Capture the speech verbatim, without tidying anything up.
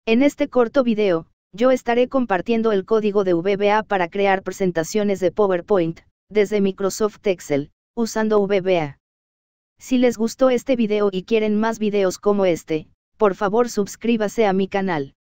En este corto video, yo estaré compartiendo el código de V B A para crear presentaciones de PowerPoint, desde Microsoft Excel, usando V B A. Si les gustó este video y quieren más videos como este, por favor suscríbase a mi canal.